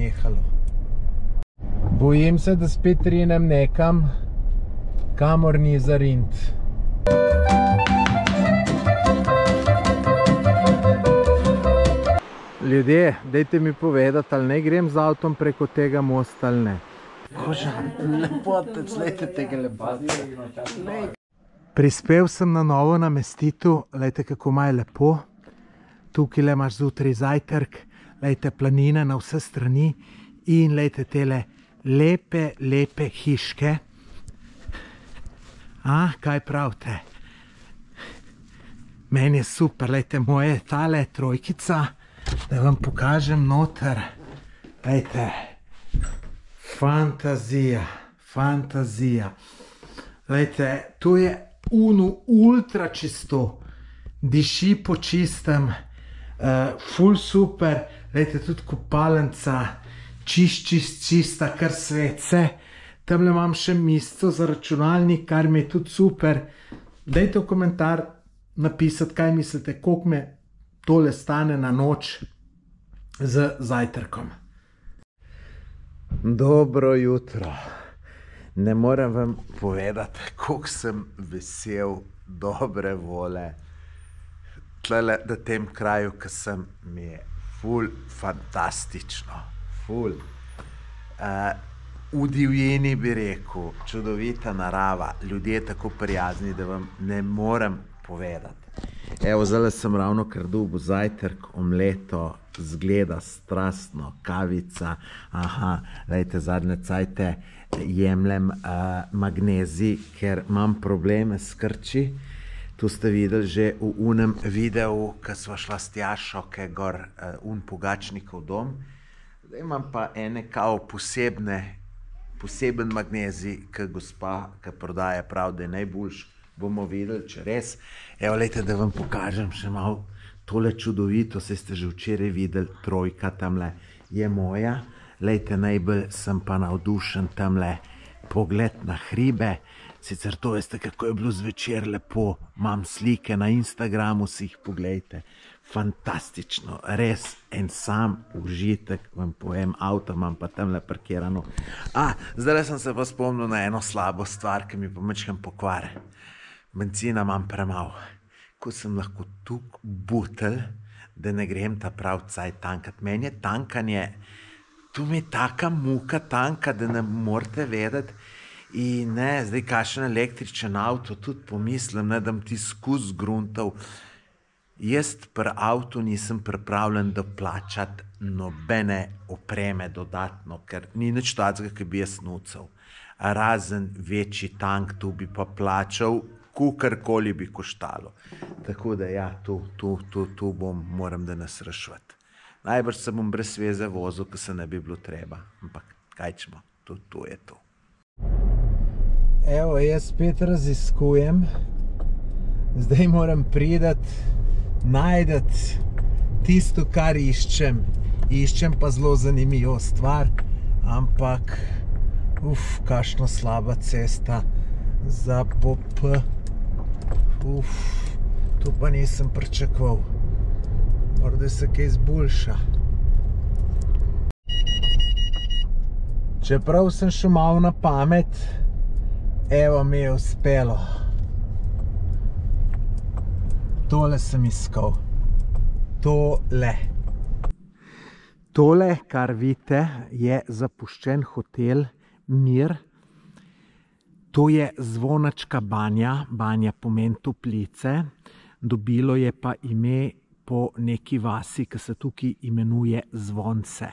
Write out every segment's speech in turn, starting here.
nehalo. Bojim se, da spet rinem nekam, kamor ni za rint. Ljudje, dajte mi povedati, ali ne grem z avtom preko tega mosta ali ne. Koža, lepotec, lejte tega lepotca. Prispel sem na novo namestitev, lejte kako ima je lepo. Tukaj le imaš zjutraj zajtrk, lejte planine na vse strani in lejte tele lepe hiške. Kaj pravite? Meni je super, lejte moje tale trojkica, da vam pokažem noter. Lejte, fantazija. Lejte, to je ultra čisto, diši po čistem, ful super, lejte tudi kopalnica, čista, kar svece. Tamle imam še mesto za računalnik, kar mi je tudi super. Dajte v komentar napisati, kaj mislite, koliko me tole stane na noč z zajtrkom. Dobro jutro. Ne morem vam povedati, koliko sem vesel, dobre vole. Tlele na tem kraju, ki sem, mi je ful fantastično. Ful. V divjini bi rekel, čudovita narava, ljudje tako prijazni, da vam ne morem povedati. Evo, zdaj sem ravno kar dobil zajtrk, omleto, zgleda strastno, kavica, lejte, zadnje cajte jemljem magnezij, ker imam probleme s krči. Tu ste videli že v unem videu, ko sva šla s Tjašo, ke gor Pogačnikov dom. Zdaj imam pa ene kao poseben magnezij, ki gospa, ki prodaja, prav, da je najboljši. Bomo videli, če res. Evo, lejte, da vam pokažem še malo tole čudovito, se ste že včeraj videli, trojka tamle je moja. Lejte, najbolj sem pa navdušen tamle pogled na hribe. Sicer to veste, kako je bilo zvečer lepo. Imam slike na Instagramu, si jih poglejte. Fantastično, res en sam užitek, vam povem, avto imam pa tamle parkirano. Zdaj sem se pa spomnil na eno slabo stvar, ki mi pa mečkam pokvare. Benzina imam premalo. Ko sem lahko tuk butelj, da ne grem ta prav caj tankat. Meni je tankanje, tu mi je taka muka tanka, da ne morate vedeti. In ne, zdaj kakšen električen avto, tudi pomislim, ne, da bom ti skozi zgruntal. Jaz pri avtu nisem pripravljen doplačati nobene opreme dodatno, ker ni nič takega, ki bi jaz nucal. Razen večji tank, tu bi pa plačal, kukarkoli bi koštalo. Tako da ja, tu moram danes rešvati. Najbrž se bom brez veze vozil, ko se ne bi bilo treba. Ampak kaj čemo, to je to. Evo, jaz spet raziskujem. Zdaj moram priti, najdeti tisto, kar iščem. Iščem pa zelo zanimivo stvar, ampak kakšna slaba cesta za PP. To pa nisem pričakoval. Morda se kaj izboljša. Čeprav sem šel malo na pamet, evo mi je uspelo. Tole sem iskal. Tole, kar vidite, je zapuščen hotel Mir. To je Zvonačka banja, banja pomeni toplice, dobilo je pa ime po neki vasi, ki se tukaj imenuje Zvonce.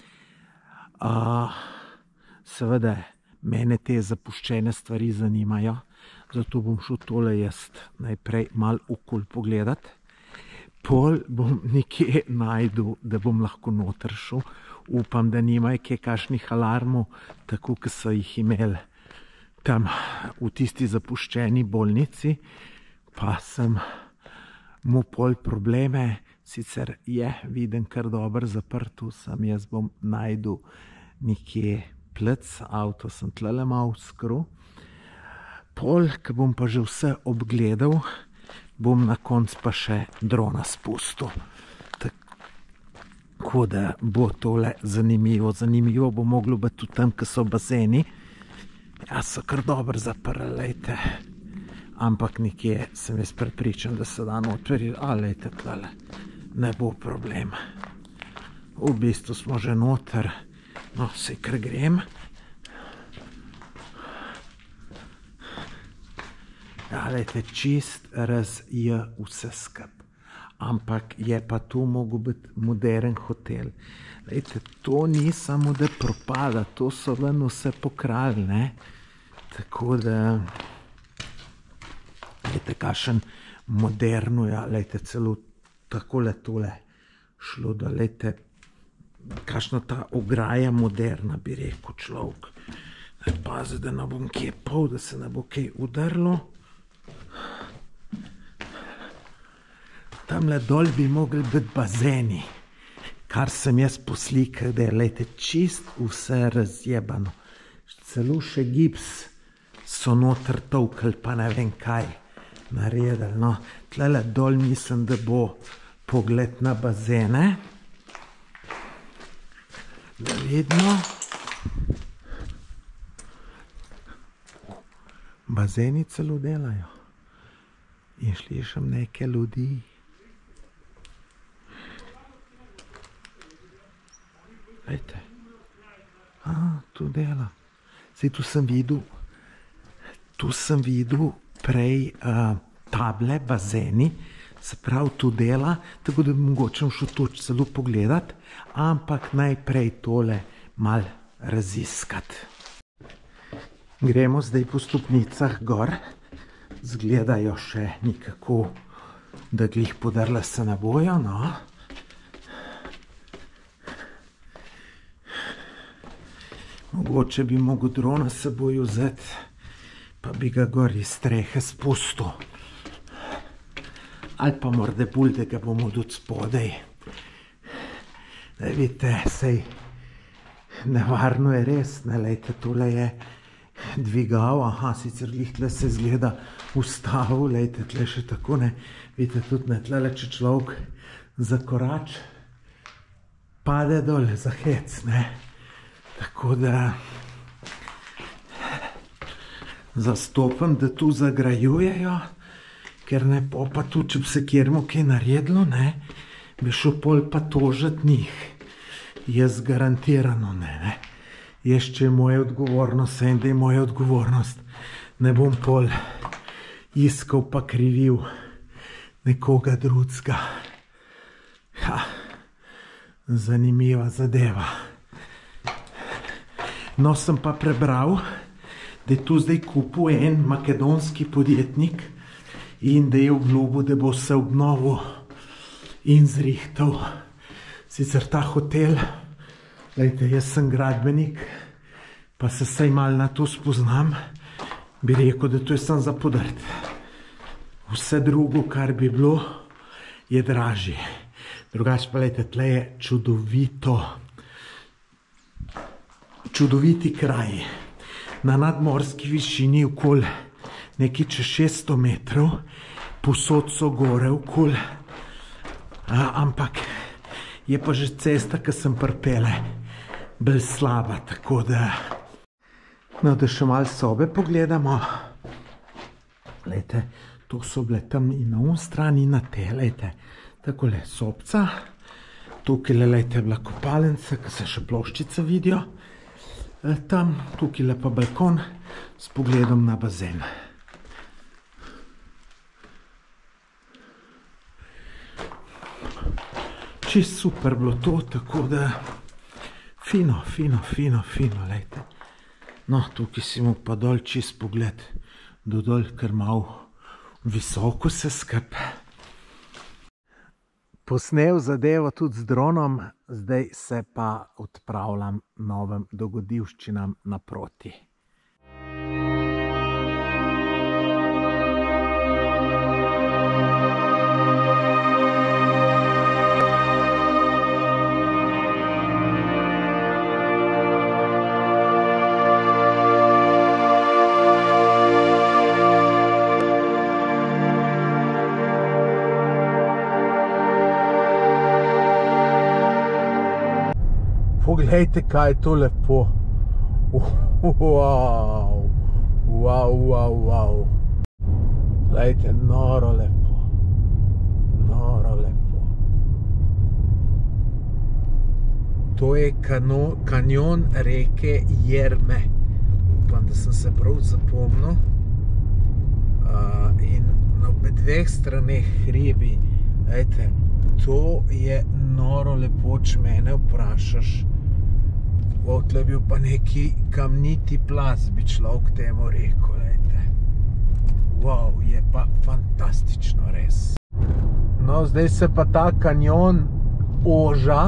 Seveda, mene te zapuščene stvari zanimajo, zato bom šel tole jaz najprej malo okoli pogledati. Pol bom nekje najdel, da bom lahko noter šel. Upam, da nimajo kaj kakšnih alarmov, tako kot so jih imeli tam v tisti zapuščeni bolnici, pa sem mu pol probleme, sicer je viden kar dobro zaprt, sem jaz bom najdel nekje plec, avto sem tlele malo skru. Pol, ko bom pa že vse obgledal, bom na konc pa še drona spustil. Tako da bo tole zanimivo. Zanimivo bo moglo biti tudi tam, ko so bazeni. Ja, so kar dobro zaprli, lejte. Ampak nekje sem jaz prepričan, da se da notri. A, lejte, tlele, ne bo problem. V bistvu smo že noter. No, saj kar grem. Ja, lejte, čist je vse skup. Ampak je pa tu mogel biti modern hotel. Lejte, to ni samo, da propada, to so ven vse pokrali, ne. Tako da, lejte, kakšen moderno, ja, lejte, celo takole tole šlo, da lejte, kakšna ta ograja moderna, bi rekel človek. Pazi, da ne bom kje pol, da se ne bo kaj udrlo. Tamle dol bi mogli biti bazeni, kar sem jaz poslikal, da je, lejte, čist vse razjebano. Celo še gips so noter tolkli, pa ne vem kaj naredili. No, tlele dol mislim, da bo pogled na bazene. Da vidimo. Bazeni celo delajo. In slišim neke ljudi. Lejte. Tu dela. Saj tu sem videl prej table, bazeni, se pravi tu dela, tako da bi mogoče šel to celo pogledat, ampak najprej tole mal raziskati. Gremo zdaj po stopnicah gor, zgledajo še nekako, da glih podrla se ne bojo, no. Mogoče bi mogel drona s seboj vzeti, pa bi ga gor iz strehe spustil. Ali pa morda bolj, da ga bomo tudi spodaj. Da vidite, sej nevarno je res, ne, lejte, tole je dvigal, aha, sicer glih tle se zgleda ustavil, lejte, tle še tako, ne, vidite tudi, ne, tle, če človek zakorač, pade dol za hec, ne. Tako da zastopam, da tu zagrajujejo, ker ne pa tu, če bi se kjermo kaj naredilo, ne, bi šel pol pa tožiti njih. Jaz garantirano ne. Jaz, če je moja odgovornost, in da je moja odgovornost, ne bom pol iskal pa krivil nekoga drugega. Ja, zanimiva zadeva. No, sem pa prebral, da je tu zdaj kupil en makedonski podjetnik in da je obljubil, da bo se obnovil in zrihtal. Sicer ta hotel, lejte, jaz sem gradbenik, pa se saj malo na to spoznam, bi rekel, da to je samo za podrt. Vse drugo, kar bi bilo, je dražje. Drugače pa, lejte, tle je čudoviti kraji. Na nadmorski višini okoli nekaj čez 600 metrov, posod so gore okoli, ampak je pa že cesta, ki sem pripele, bolj slaba, tako da... No, da še malo sobe pogledamo. Lejte, to so bile tam in na strani in na te, lejte, takole sobca, tukaj, lejte, je bila kopalnica, ki se še ploščice vidijo, tam, tukaj pa balkon s pogledom na bazen. Čist super bilo to, tako da fino, lejte. No, tukaj si mu pa dol čist pogled do dol, ker malo visoko se skup. Posnel zadevo tudi z dronom, zdaj se pa odpravljam novim dogodivščinam naproti. Poglejte, kaj je to lepo. Wow. Glejte, noro lepo. To je kanjon reke Jerme. Upam, da sem se prav zapomnil. In na obe dveh straneh hribi. Glejte, to je noro lepo, če mene vprašaš. Tle je bil pa neki kamniti plaz, bi človek temu rekel, glejte. Wow, je pa fantastično, res. No, zdaj se pa ta kanjon oža.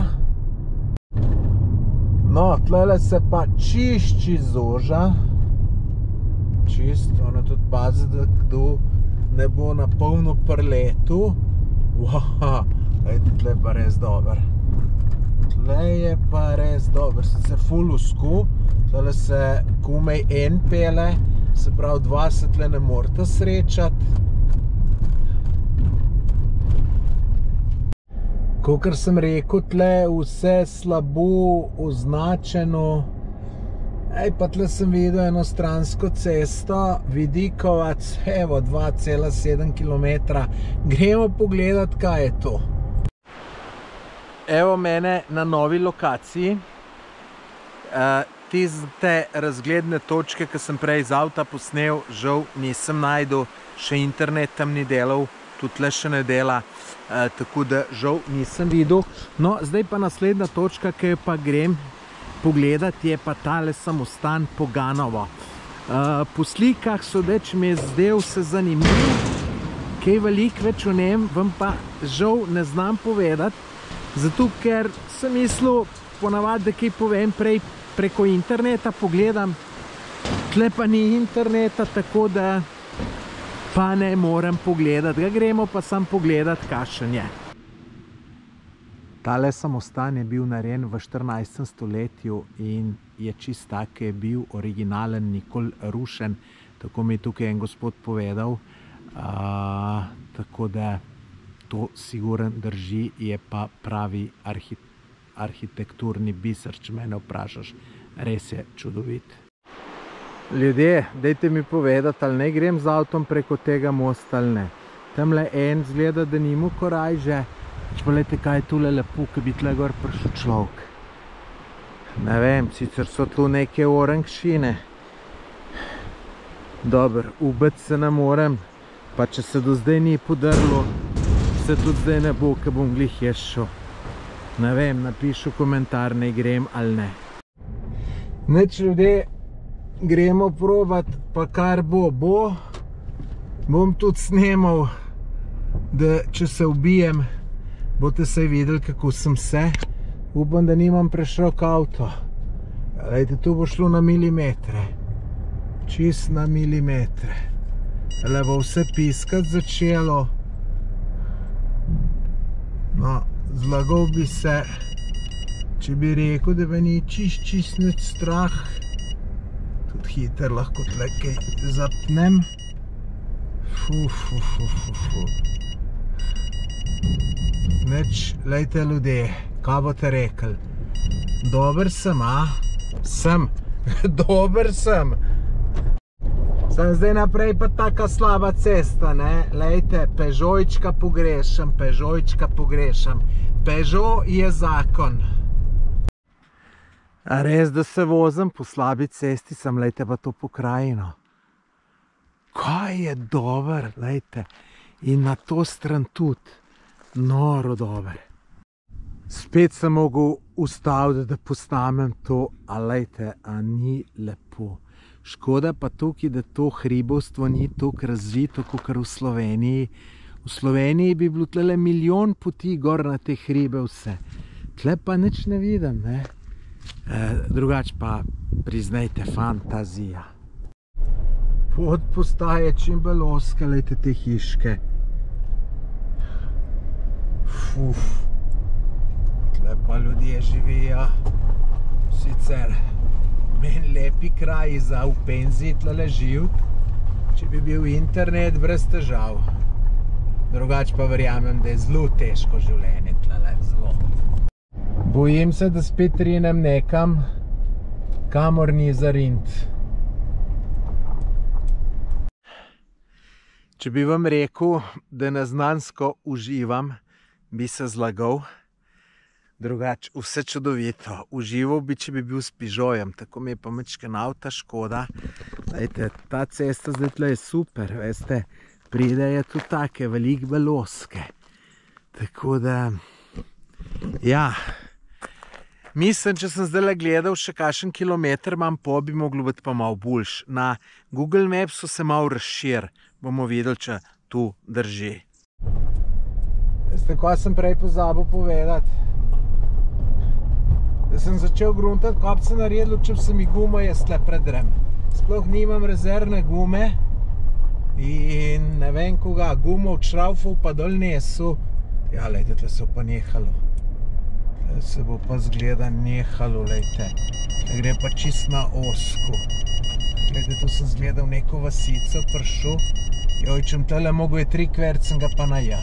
No, tlele se pa čišči zoža. Čisto, ono tudi pazi, da kdo ne bo na polno prletu. Wow, glejte, tle je pa res dober. Tle je pa res dober, sicer ful usku, tle se komaj en pele, se pravi dva se tle ne morata srečati. Kakor sem rekel, tle vse slabo označeno. Pa tle sem videl eno stransko cesto, Vidikovac, evo 2,7 km. Gremo pogledat, kaj je to. Evo mene na novi lokaciji. Tiste razgledne točke, ki sem prej iz avta posnel, žal nisem najdel, še internet tam ni delal, tudi tle še ne dela, tako da žal nisem videl. No, zdaj pa naslednja točka, ki jo pa grem pogledat, je pa tale samostan Poganovo. Po slikah sodeč mi je zdel se zanimiv, kaj veliko več o njem, vam pa žal ne znam povedati, zato ker sem mislil ponavadi, da kaj povem prej preko interneta, pogledam, tle pa ni interneta, tako da pa ne morem pogledati. Ga gremo pa sam pogledat, kakšen je. Tale samostan je bil narejen v 14. stoletju in je čist tak, ki je bil originalen, nikoli rušen, tako mi je tukaj en gospod povedal, tako da to siguren drži, je pa pravi arhitekturni biser, če mene vprašaš. Res je čudovit. Ljudje, dajte mi povedati, ali ne grem z avtom preko tega mosta ali ne. Tamle en zgleda, da nima korajže. Poglejte, kaj je tule lepo, ki bi tle gor prišel človek. Ne vem, sicer so tu neke orangšine. Dobro, ubiti se ne morem, pa če se do zdaj ni podrlo, se tudi zdaj ne bo, ki bom glih jaz šel. Ne vem, napišu komentar, ne grem ali ne. Nič, ljudje, gremo probat, pa kar bo. Bom tudi snemal, da če se ubijem, boste se videli, kako sem se. Upam, da nimam preširok avto. Glejte, tu bo šlo na milimetre. Čist na milimetre. Le bo vse piskat začelo. No, zlagal bi se, če bi rekel, da me ni čist nič strah. Tudi hiter lahko tle kaj zapnem. Nič, lejte ljudje, kaj boste rekli? Dober sem, a? Sem. Dober sem. Sem zdaj naprej pa taka slaba cesta, ne? Lejte, Peugeotčka pogrešam. Peugeot je zakon. A res, da se vozim po slabi cesti, sem, lejte pa to pokrajino. Kaj je dober, lejte. In na to stran tudi. Noro dober. Spet sem mogel ustaviti, da posnamem to, a lejte, a ni lepo. Škoda pa tukaj, da to hribovstvo ni toliko razvito, kakor v Sloveniji. V Sloveniji bi bilo tle milijon poti gor na te hribe vse. Tle pa nič ne vidim, ne. Drugač pa priznajte, fantazija. Pot postaje čim bolj ozka, lejte te hiške. Tle pa ljudje živijo. Sicer meni lepi kraji za v penziji tle živt, če bi bil internet brez težav. Drugač pa verjamem, da je zelo težko življenje tle, zelo. Bojim se, da spet rinem nekam, kamor ni za rint. Če bi vam rekel, da neznansko uživam, bi se zlagal. Drugače, vse čudovito. Užival bi, če bi bil s Peugeotom, tako mi je pa majčkeno avta škoda. Dajte, ta cesta zdaj tle je super, veste, pridejo tudi take velike beloske. Tako da, ja, mislim, če sem zdaj gledal še kakšen kilometer, imam po, bi moglo biti pa malo boljš. Na Google Mapsu se malo razširi, bomo videli, če tu drži. Veste, kaj sem prej pozabil povedati? Da sem začel gruntati, ko bi se naredil, če bi se mi gumo jaz tle predrem. Sploh nimam rezervne gume in ne vem koga, gumo od šraufov pa dol nesu. Ja, lejte, tle se bo pa nehalo. Tle se bo pa zgleda nehalo, lejte. Tle gre pa čist na osku. Lejte, tu sem zgledal neko vasico, prišel. Joj, čem tele mogo je 3 kvert, sem ga pa naja.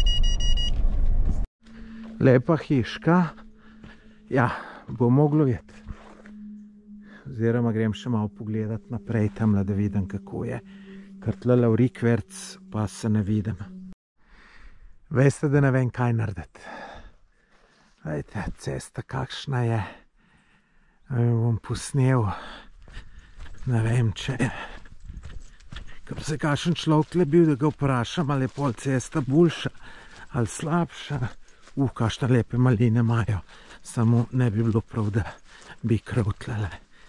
Lepa hiška. Ja, bo moglo jeti. Oziroma grem še malo pogledati naprej tamle, da vidim, kako je. Ker tle v rikverc pa se ne vidim. Veste, da ne vem, kaj narediti. Vejte, cesta kakšna je. Bom posnel. Ne vem, če je. Ker se kakšen človek tle bil, da ga vprašam, ali je pol cesta boljša ali slabša. Kakšne lepe maline imajo. Samo ne bi bilo prav, da bi krav tlele.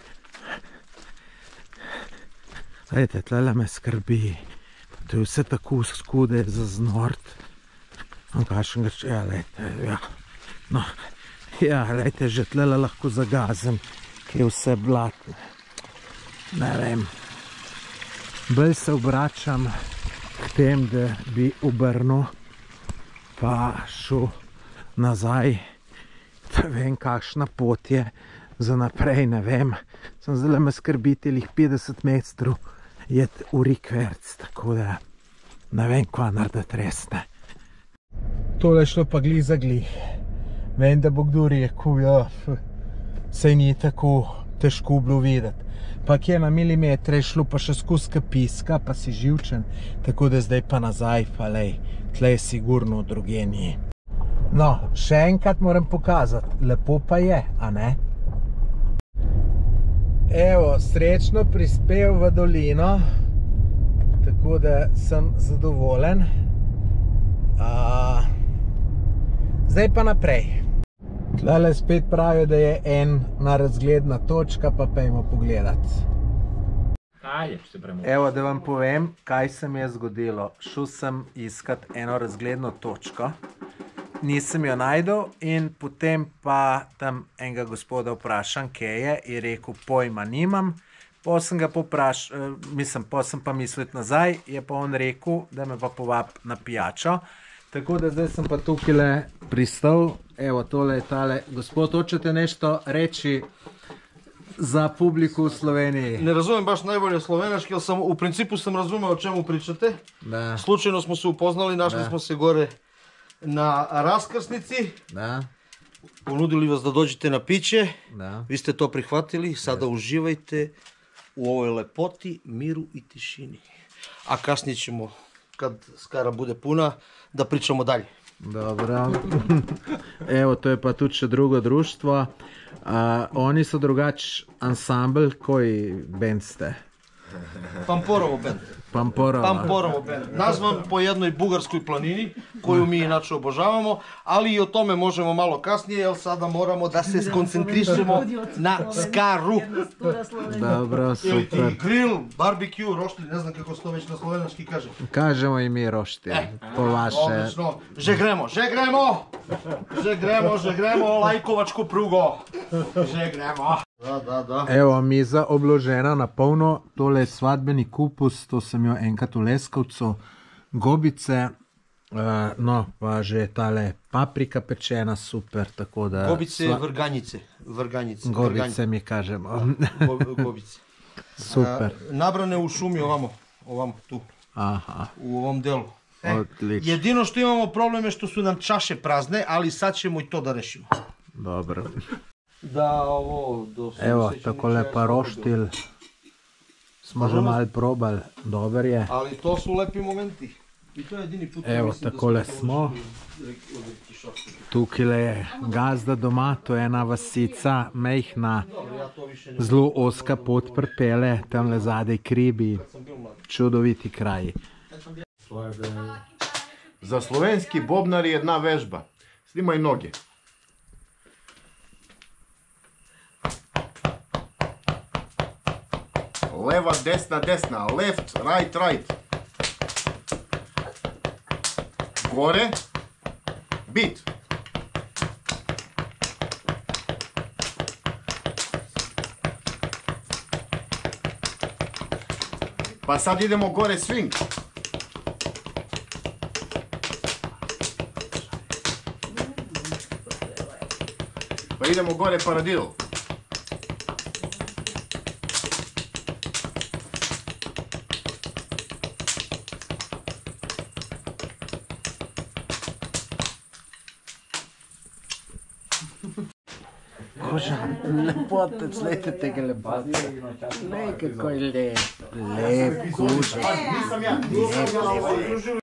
Lejte, tlele me skrbi. To je vse tako skude za znort. Kakšen ga če, lejte, ja. No, ja, lejte, že tlele lahko zagazem, ki je vse blatne. Ne vem. Bolj se obračam k tem, da bi obrnil, pa šel nazaj. Da vem, kakšna pot je za naprej, ne vem. Sem zdaj me skrbi telih 50 metrov jeti v rikverc, tako da ne vem, kva narediti resne. Tole šlo pa glih za glih. Vem, da bo kdo rekel, ja, sej ni tako težko bilo videti. Pa kje na milimetre je šlo pa še skozi kapiska, pa si živčen, tako da zdaj pa nazaj, pa lej, tle je sigurno druge ni. No, še enkrat moram pokazati, lepo pa je, a ne? Evo, srečno prispel v dolino, tako da sem zadovoljen. Zdaj pa naprej. Tlele spet pravijo, da je ena razgledna točka, pa pejmo pogledati. Evo, da vam povem, kaj se mi je zgodilo. Šel sem iskat eno razgledno točko. Nisem jo najdel in potem pa tam enega gospoda vprašam, kje je, in rekel, pojma nimam. Potem sem ga poprašal, potem sem pa mislil nazaj, je pa on rekel, da me pa povab na pijačo. Tako da zdaj sem pa tukaj pristal. Evo, tole je tale. Gospod, hočete nešto reči za publiku v Sloveniji? Ne razumem baš najbolje slovenaški, ali v principu sem razumel, o čemu pričate. Slučajno smo se upoznali, našli smo se gore na raskrsnici. Ponudili vas da dođete na piće. Vi ste to prihvatili. Sada uživajte u ovoj lepoti, miru i tišini. A kasnije ćemo, kad skara bude puna, da pričamo dalje. Dobro. Evo, to je pa tudi še drugo društvo. Oni so drugač ansambl, koji band ste? Pamporovo band. Pamporovo band. Nazvan po jednoj bugarskoj planini, koju mi inače obožavamo, ali i o tome možemo malo kasnije, jer sada moramo da se skoncentrišemo na skaru. Dobro, super. Grill, barbecue, roštilj, ne znam kako se to već na slovenački kaže. Kažemo i mi roštilj, po vaše. Odlično. Že gremo, lajkovačko prugo. Že gremo. Da. Evo, miza obložena na polno, tole je svadbeni kupus, to sem jo enkrat v Leskovcu, gobice, no, pa že tale paprika pečena, super, tako da... Gobice, vrganjice. Gobice mi kažemo. Gobice. Super. Nabrane u šumi ovamo, tu, u ovom delu. Odlično. Jedino što imamo problem je što su nam čaše prazne, ali sad ćemo i to da rešimo. Dobro. Evo, takole pa roštilj. Smo že malo probali, dober je. Ali to su lepi momenti. I to je jedini put. Evo, takole smo. Tukaj je gazda doma, to je ena vasica, mejhna, zelo oska pot pripele, tamle zadaj kribi, čudoviti kraji. Za slovenski bobnar je jedna vežba. Snimaj noge. Leva, desna, desna. Left, right, right. Gore. Beat. Pa sad idemo gore swing. Pa idemo gore paradiddle. Koža, lepotec, lejte tega lepotca. Lej, kako je lep. Lep koža. Nisam ja. Lep.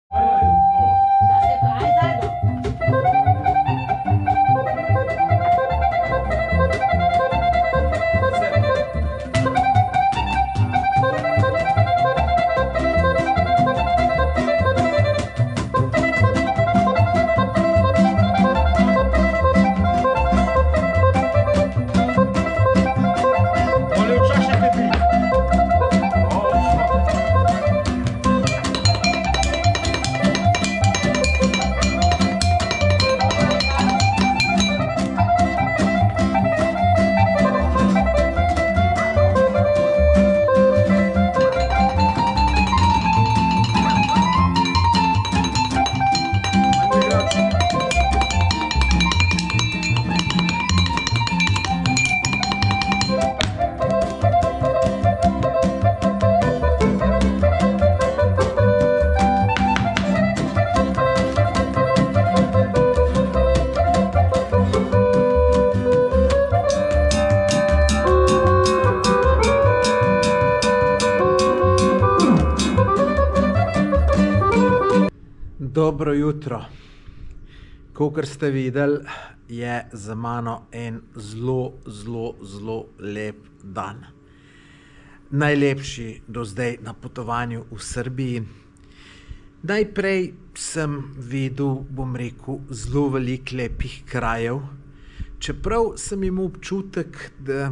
Dobro jutro. Kakor ste videli, je za mano en zelo lep dan. Najlepši do zdaj na potovanju v Srbiji. Najprej sem videl, bom rekel, zelo veliko lepih krajev, čeprav sem imel občutek,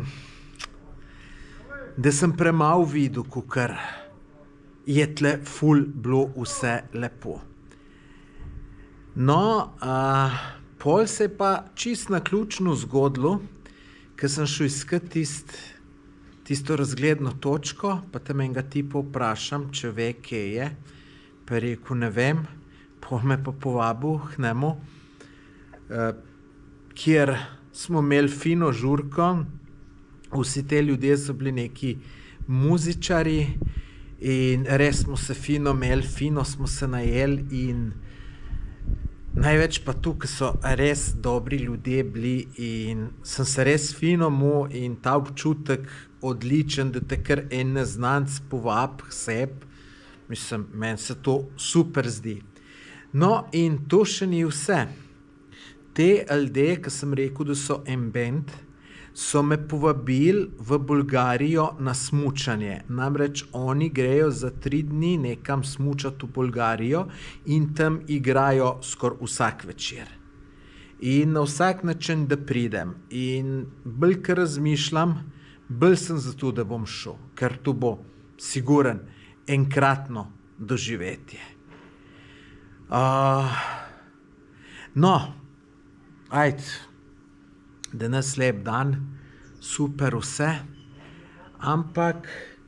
da sem premalo videl, kakor je tle ful bilo vse lepo. No, pol se je pa čist naključno zgodilo, ker sem šel iskat tisto razgledno točko, pa tam enega tipa vprašam, če ve, kje je. Pa je rekel, ne vem, pol me pa povabil k njemu, kjer smo imeli fino žurko, vsi te ljudje so bili neki muzičari in res smo se fino imeli, fino smo se najeli in največ pa tukaj so res dobri ljudje bili in sem se res fino imel in ta občutek odličen, da te kar en neznanec povabi k sebi. Mislim, meni se to super zdi. No, in to še ni vse. Te ljudje, ki sem rekel, da so en band, so me povabili v Bolgarijo na smučanje. Namreč oni grejo za 3 dni nekam smučati v Bolgarijo in tam igrajo skoraj vsak večer. In na vsak način, da pridem. In bolj, kar razmišljam, bolj sem zato, da bom šel, ker to bo siguren enkratno doživetje. No, ajde, danes lep dan, super vse, ampak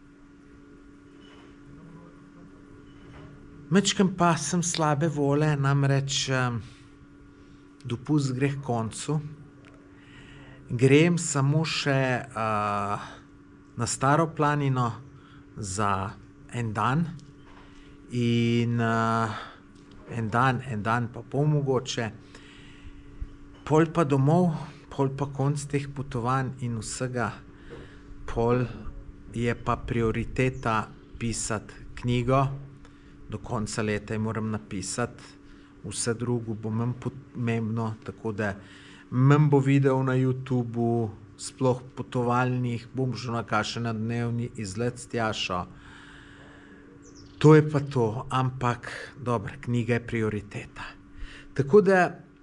majčkeno pa sem slabe volje, namreč dopust gre h koncu. Grem samo še na Staro planino za en dan in en dan pa pol mogoče, pol pa domov, pol pa konc teh potovanj in vsega, pol je pa prioriteta pisati knjigo, do konca leta jo moram napisati, vse drugo bo manj pomembno, tako da manj bo video na YouTubu, sploh potovalnih, bom že na kakšen dnevni izlet s Tjašo. To je pa to, ampak dobro, knjiga je prioriteta. Tako da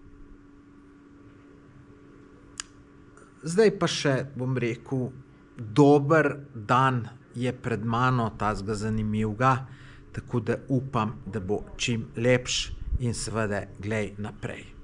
zdaj pa še, bom rekel, dober dan je pred mano, tazga zanimivga, tako da upam, da bo čim lepš in seveda glej naprej.